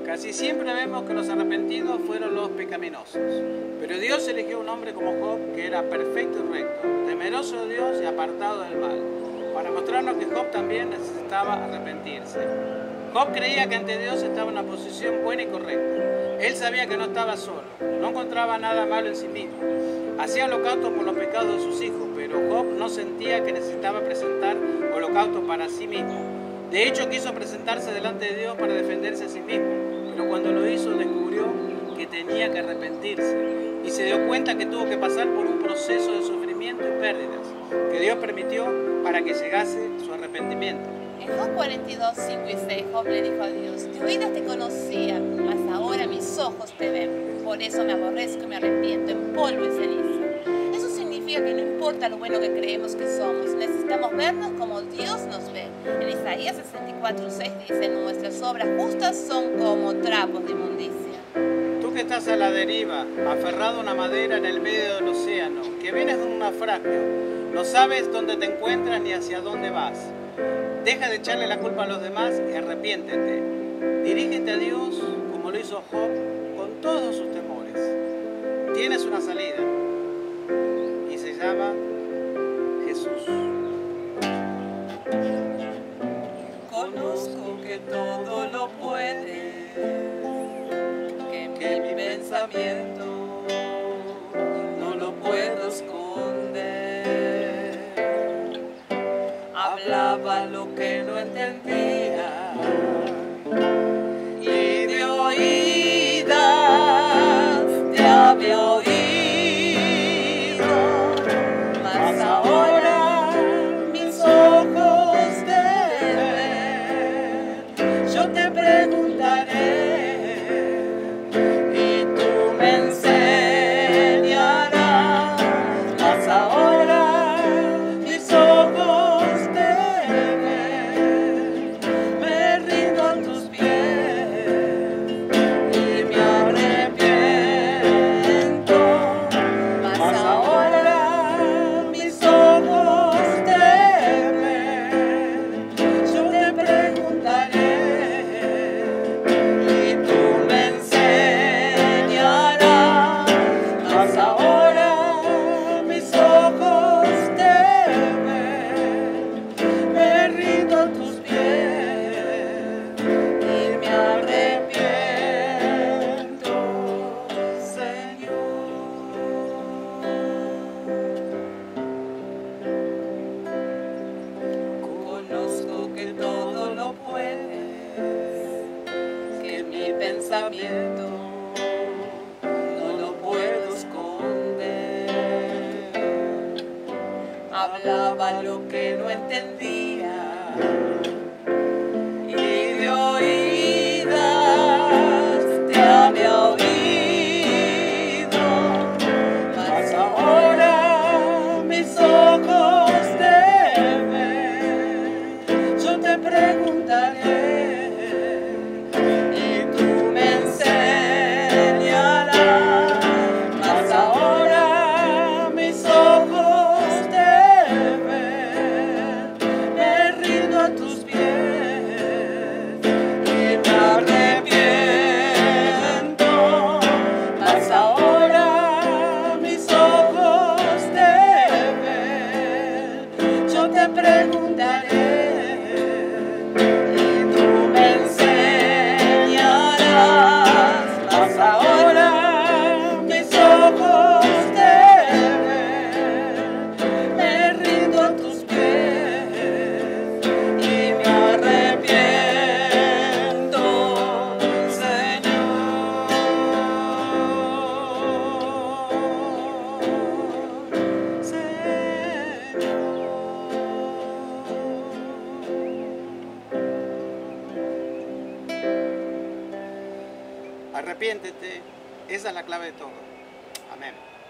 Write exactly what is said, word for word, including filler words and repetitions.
Casi siempre vemos que los arrepentidos fueron los pecaminosos, pero Dios eligió un hombre como Job que era perfecto y recto, temeroso de Dios y apartado del mal, para mostrarnos que Job también necesitaba arrepentirse. Job creía que ante Dios estaba en una posición buena y correcta. Él sabía que no estaba solo, no encontraba nada malo en sí mismo. Hacía holocausto por los pecados de sus hijos, pero Job no sentía que necesitaba presentar holocausto para sí mismo. De hecho, quiso presentarse delante de Dios para defenderse a sí mismo, pero cuando lo hizo descubrió que tenía que arrepentirse y se dio cuenta que tuvo que pasar por un proceso de sufrimiento y pérdidas que Dios permitió para que llegase su arrepentimiento. En Job cuarenta y dos, cinco y seis, Job le dijo a Dios: de oídas te conocía, mas ahora mis ojos te ven. Por eso me aborrezco y me arrepiento en polvo y ceniza. Eso significa que no importa lo bueno que creemos que somos, necesitamos vernos como Dios nos ve. En Isaías sesenta y cuatro, seis dice: nuestras obras justas son como trapos de inmundicia. Tú que estás a la deriva, aferrado a una madera en el medio del océano, que vienes de un naufragio, no sabes dónde te encuentras ni hacia dónde vas. Deja de echarle la culpa a los demás y arrepiéntete. Dirígete a Dios como lo hizo Job con todos sus temores. Tienes una salida y se llama Jesús. Conozco que todo lo puede, que mi pensamiento no lo puedo esconder. Hablaba lo que no entendía y de oídas te había oído, mas ahora mis ojos te ven. Yo te preguntaré y tú me enseñarás, mas ahora mis ojos te ven. Me rindo a tus pies y me arrepiento, mas ahora mis ojos te ven. Yo te preguntaré y tú me enseñarás, mas ahora mis ojos te ven. Me rindo a tus pies y me arrepiento, Señor. Conozco que todo lo puedes, que mi pensamiento no lo puedo esconder. Hablaba lo que no entendía y de oídas te había oído, mas ahora mis ojos te ven. Yo te preguntaré y tú me enseñarás, mas ahora mis ojos te ven. Me rindo a tus pies y me arrepiento, mas ahora mis ojos te ven. Yo te preguntaré y tú me enseñarás, mas ahora mis ojos te ven. Me rindo a tus pies y me arrepiento, Arrepiéntete, esa es la clave de todo. Amén.